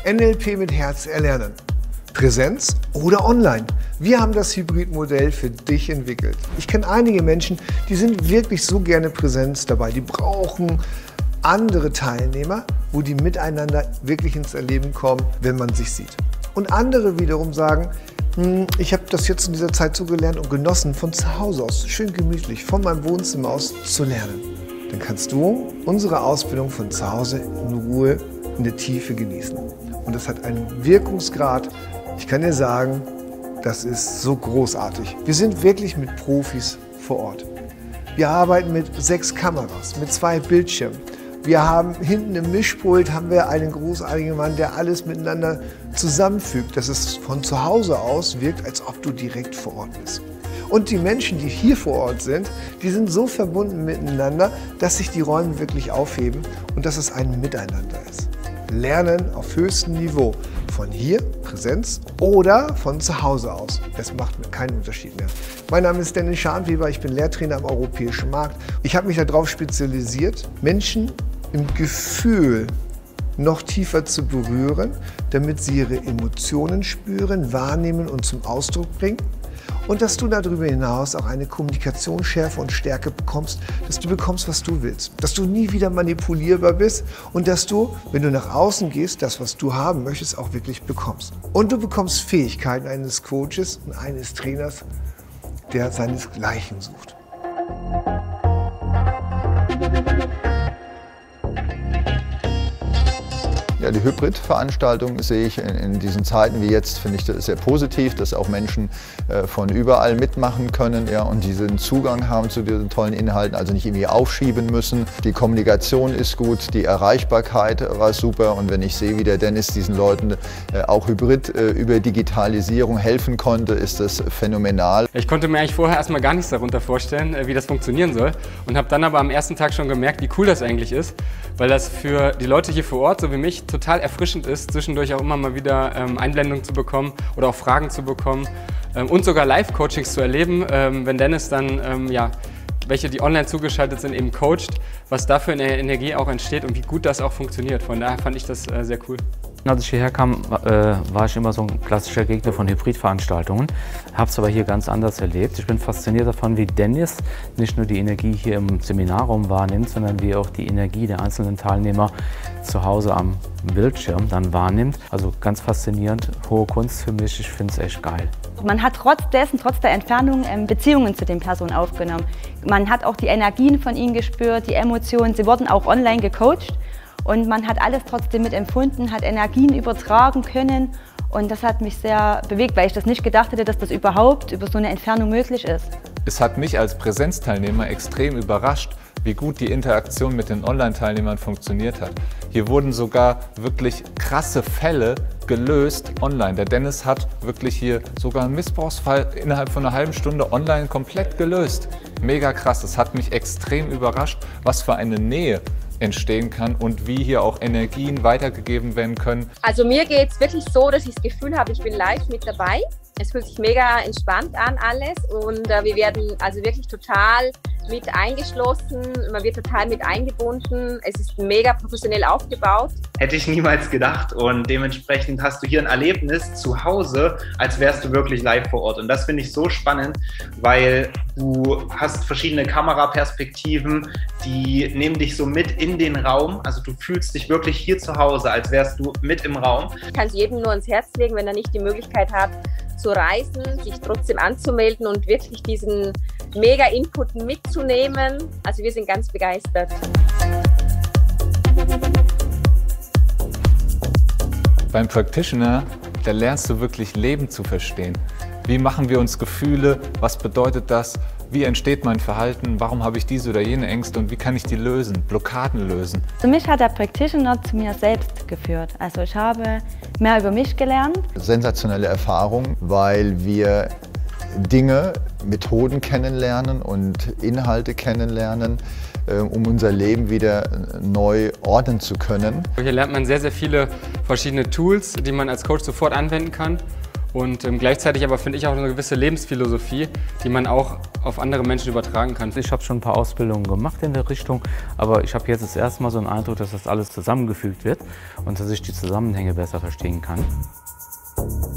NLP mit Herz erlernen. Präsenz oder online. Wir haben das Hybridmodell für dich entwickelt. Ich kenne einige Menschen, die sind wirklich so gerne Präsenz dabei. Die brauchen andere Teilnehmer, wo die miteinander wirklich ins Erleben kommen, wenn man sich sieht. Und andere wiederum sagen, ich habe das jetzt in dieser Zeit so gelernt und genossen, von zu Hause aus, schön gemütlich, von meinem Wohnzimmer aus zu lernen. Dann kannst du unsere Ausbildung von zu Hause in Ruhe, in der Tiefe genießen. Und das hat einen Wirkungsgrad, ich kann dir sagen, das ist so großartig. Wir sind wirklich mit Profis vor Ort. Wir arbeiten mit 6 Kameras, mit 2 Bildschirmen. Wir haben hinten im Mischpult einen großartigen Mann, der alles miteinander zusammenfügt, dass es von zu Hause aus wirkt, als ob du direkt vor Ort bist. Und die Menschen, die hier vor Ort sind, die sind so verbunden miteinander, dass sich die Räume wirklich aufheben und dass es ein Miteinander ist. Lernen auf höchstem Niveau. Von hier, Präsenz, oder von zu Hause aus. Das macht keinen Unterschied mehr. Mein Name ist Dennis Scharnweber, ich bin Lehrtrainer am europäischen Markt. Ich habe mich darauf spezialisiert, Menschen im Gefühl noch tiefer zu berühren, damit sie ihre Emotionen spüren, wahrnehmen und zum Ausdruck bringen. Und dass du darüber hinaus auch eine Kommunikationsschärfe und Stärke bekommst, dass du bekommst, was du willst. Dass du nie wieder manipulierbar bist und dass du, wenn du nach außen gehst, das, was du haben möchtest, auch wirklich bekommst. Und du bekommst Fähigkeiten eines Coaches und eines Trainers, der seinesgleichen sucht. Ja, die Hybrid-Veranstaltung sehe ich in diesen Zeiten wie jetzt, finde ich das sehr positiv, dass auch Menschen von überall mitmachen können, ja, und diesen Zugang haben zu diesen tollen Inhalten, also nicht irgendwie aufschieben müssen. Die Kommunikation ist gut, die Erreichbarkeit war super und wenn ich sehe, wie der Dennis diesen Leuten auch Hybrid über Digitalisierung helfen konnte, ist das phänomenal. Ich konnte mir eigentlich vorher erstmal gar nichts darunter vorstellen, wie das funktionieren soll und habe dann aber am ersten Tag schon gemerkt, wie cool das eigentlich ist, weil das für die Leute hier vor Ort, so wie mich, total erfrischend ist, zwischendurch auch immer mal wieder Einblendungen zu bekommen oder auch Fragen zu bekommen und sogar Live-Coachings zu erleben, wenn Dennis dann, welche die online zugeschaltet sind, eben coacht, was da für eine Energie auch entsteht und wie gut das auch funktioniert. Von daher fand ich das sehr cool. Als ich hierher kam, war ich immer so ein klassischer Gegner von Hybridveranstaltungen, habe es aber hier ganz anders erlebt. Ich bin fasziniert davon, wie Dennis nicht nur die Energie hier im Seminarraum wahrnimmt, sondern wie auch die Energie der einzelnen Teilnehmer zu Hause am Bildschirm dann wahrnimmt. Also ganz faszinierend, hohe Kunst für mich, ich finde es echt geil. Man hat trotz der Entfernung Beziehungen zu den Personen aufgenommen. Man hat auch die Energien von ihnen gespürt, die Emotionen, sie wurden auch online gecoacht. Und man hat alles trotzdem mitempfunden, hat Energien übertragen können und das hat mich sehr bewegt, weil ich das nicht gedacht hätte, dass das überhaupt über so eine Entfernung möglich ist. Es hat mich als Präsenzteilnehmer extrem überrascht, wie gut die Interaktion mit den Online-Teilnehmern funktioniert hat. Hier wurden sogar wirklich krasse Fälle gelöst online. Der Dennis hat wirklich hier sogar einen Missbrauchsfall innerhalb von einer halben Stunde online komplett gelöst. Mega krass, es hat mich extrem überrascht, was für eine Nähe entstehen kann und wie hier auch Energien weitergegeben werden können. Also mir geht es wirklich so, dass ich das Gefühl habe, ich bin live mit dabei. Es fühlt sich mega entspannt an alles und wir werden also wirklich total mit eingeschlossen, man wird total mit eingebunden. Es ist mega professionell aufgebaut. Hätte ich niemals gedacht und dementsprechend hast du hier ein Erlebnis zu Hause, als wärst du wirklich live vor Ort. Und das finde ich so spannend, weil du hast verschiedene Kameraperspektiven, die nehmen dich so mit in den Raum. Also du fühlst dich wirklich hier zu Hause, als wärst du mit im Raum. Ich kann es jedem nur ans Herz legen, wenn er nicht die Möglichkeit hat zu reisen, sich trotzdem anzumelden und wirklich diesen Mega-Input mitzunehmen. Also wir sind ganz begeistert. Beim Practitioner, da lernst du wirklich Leben zu verstehen. Wie machen wir uns Gefühle? Was bedeutet das? Wie entsteht mein Verhalten? Warum habe ich diese oder jene Ängste und wie kann ich die lösen? Blockaden lösen? Für mich hat der Practitioner zu mir selbst geführt. Also ich habe mehr über mich gelernt. Sensationelle Erfahrung, weil wir Dinge, Methoden kennenlernen und Inhalte kennenlernen, um unser Leben wieder neu ordnen zu können. Hier lernt man sehr, sehr viele verschiedene Tools, die man als Coach sofort anwenden kann. Und gleichzeitig aber finde ich auch eine gewisse Lebensphilosophie, die man auch auf andere Menschen übertragen kann. Ich habe schon ein paar Ausbildungen gemacht in der Richtung, aber ich habe jetzt das erste Mal so einen Eindruck, dass das alles zusammengefügt wird und dass ich die Zusammenhänge besser verstehen kann.